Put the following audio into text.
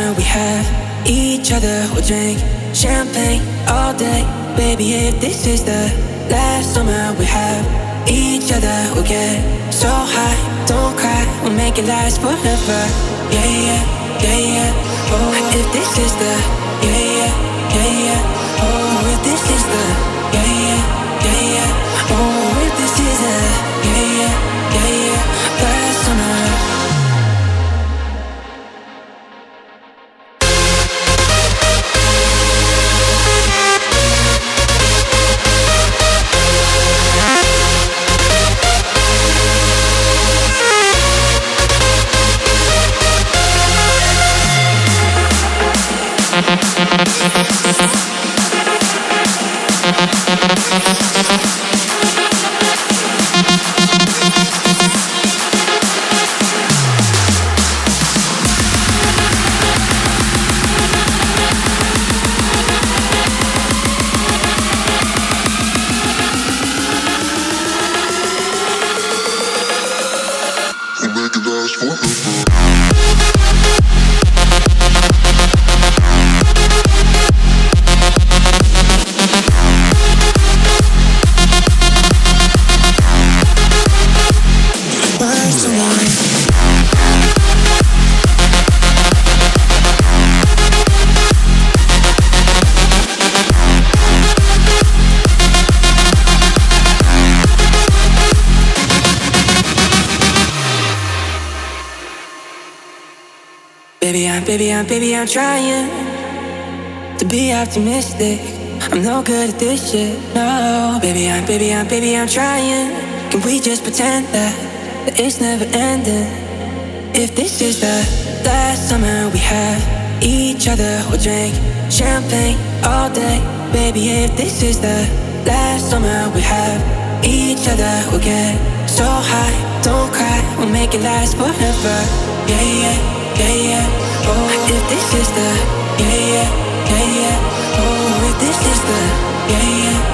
summer we have each other, we'll drink champagne all day. Baby, if this is the last summer we have each other, we'll get so high, don't cry, we'll make it last forever. Yeah, yeah, yeah, yeah. Oh, if this is the yeah, yeah, yeah, yeah. Oh, if this is the yeah, yeah, yeah, yeah. Oh, if this is the yeah, yeah, yeah, yeah. Last summer. Baby, I'm trying to be optimistic. I'm no good at this shit, no. Baby, I'm trying. Can we just pretend that it's never ending? If this is the last summer we have each other, we'll drink champagne all day. Baby, if this is the last summer we have each other, we'll get so high, don't cry, we'll make it last forever. Yeah, yeah, yeah, yeah. Oh, if this is the yeah, yeah, yeah, yeah. Oh, if this is the yeah, yeah.